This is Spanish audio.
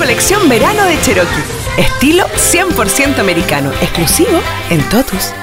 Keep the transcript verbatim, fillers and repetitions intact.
colección verano de Cherokee. Estilo cien por ciento americano, exclusivo en Totus.